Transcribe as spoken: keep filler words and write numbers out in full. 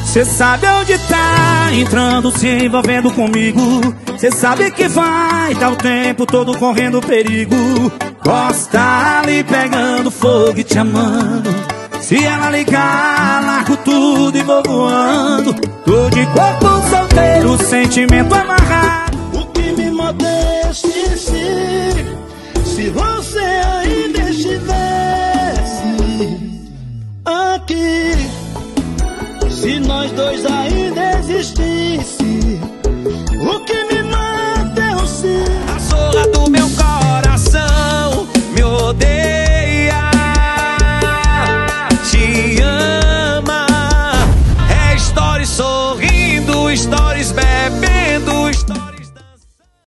Cê sabe onde tá entrando, se envolvendo comigo. Cê sabe que vai tá o tempo todo correndo perigo. Gosta ali pegando fogo e te amando. Se ela ligar, largo tudo e vou voando. Tô de corpo solteiro, sentimento amarrado. O que me modeste se, se você ainda estivesse aqui. Se nós dois